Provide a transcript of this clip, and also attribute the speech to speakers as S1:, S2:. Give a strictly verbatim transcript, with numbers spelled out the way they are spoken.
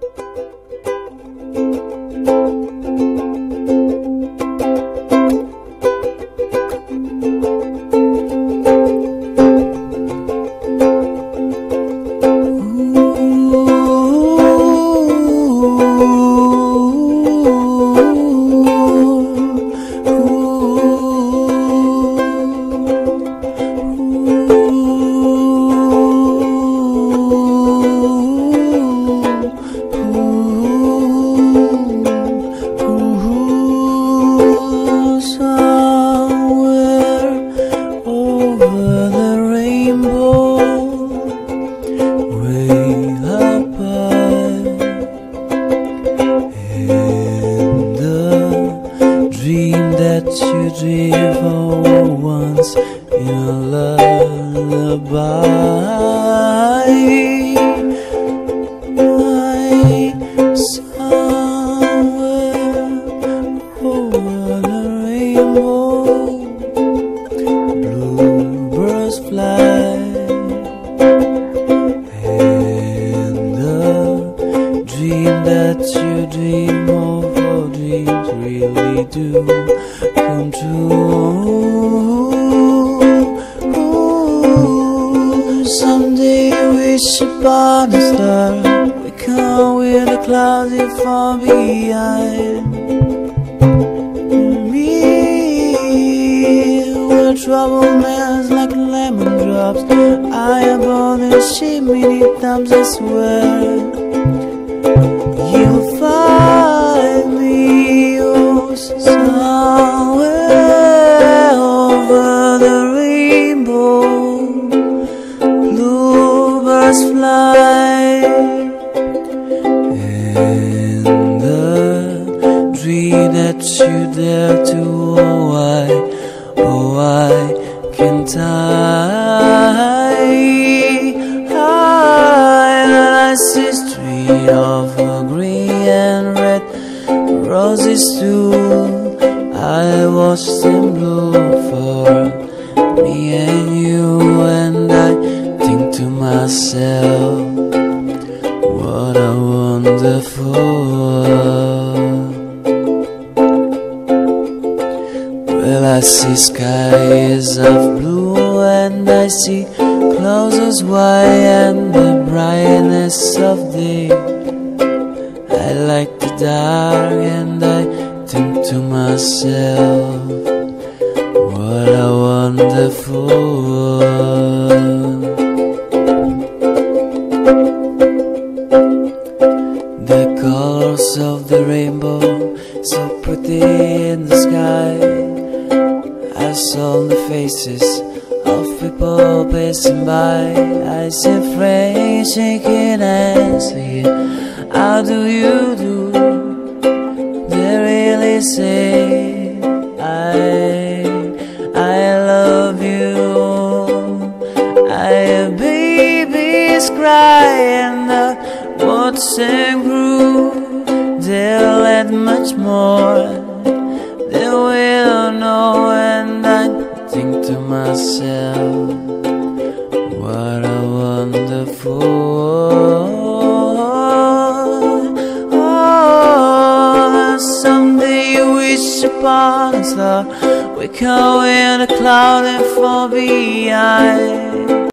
S1: That you dream for once in a lullaby. Somewhere over the rainbow, bluebirds fly, and the dream that you dream of, or dreams really do come true. Someday wish upon a star, we come with the clouds if far behind me, where trouble melts like lemon drops. I have all this shit many times, I swear you'll find me. Oh, somewhere over the rainbow, bluebirds fly, and the dream that you dare to, oh why, oh why can't I? I see street of green and red roses too. I watched them bloom for me and you, and I think to myself, what a wonderful world. Well, I see skies of blue, and I see clouds as white, and the brightness of day. I like the dark, and I think to myself, what a wonderful world. The colors of the rainbow, so pretty in the sky. I saw the faces of people passing by. I see friends shaking hands here. How do you do? They really say I, I love you. I hear babies cry, and the words and grew. They'll add much more, they will know, and I think to myself, what a wonderful world. Upon a star, we come in a cloud and fall behind